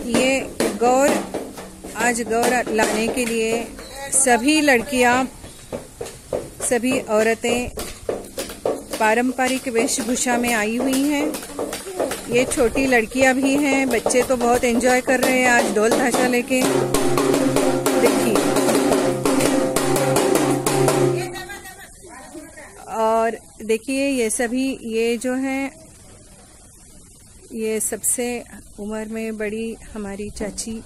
ये गौर आज गौर लाने के लिए सभी लड़कियां, सभी औरतें पारंपरिक वेशभूषा में आई हुई हैं। ये छोटी लड़कियां भी हैं, बच्चे तो बहुत एंजॉय कर रहे हैं आज ढोल ताशा लेके। देखिए, और देखिए ये सभी, ये जो हैं, ये सबसे उम्र में बड़ी हमारी चाची।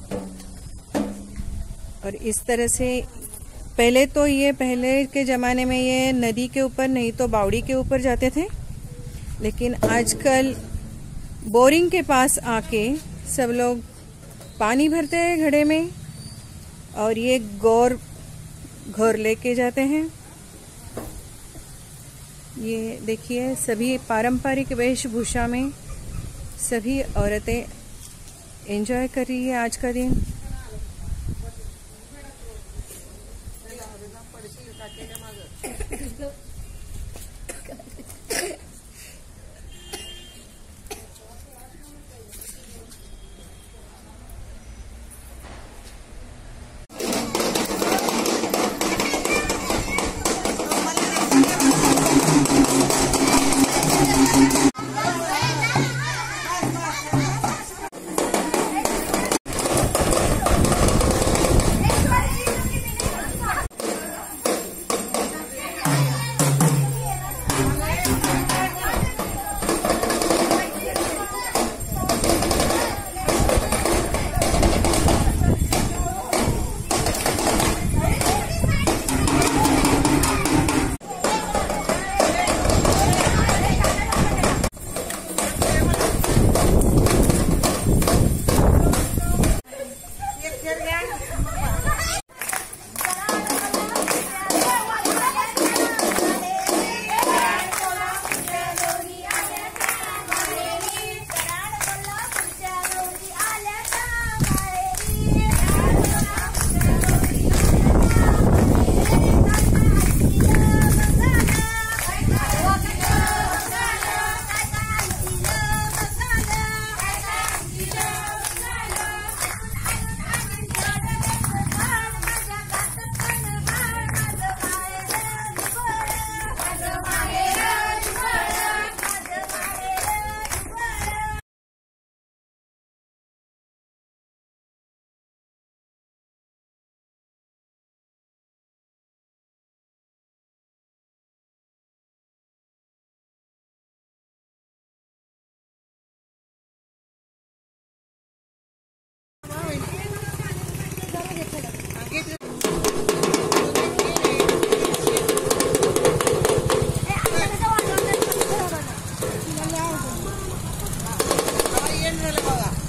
और इस तरह से पहले तो ये पहले के ज़माने में ये नदी के ऊपर नहीं तो बावड़ी के ऊपर जाते थे, लेकिन आजकल बोरिंग के पास आके सब लोग पानी भरते हैं घड़े में और ये गौर घोर लेके जाते हैं। ये देखिए सभी पारंपरिक वेशभूषा में सभी औरतें एंजॉय कर रही है आज का दिन। Baba.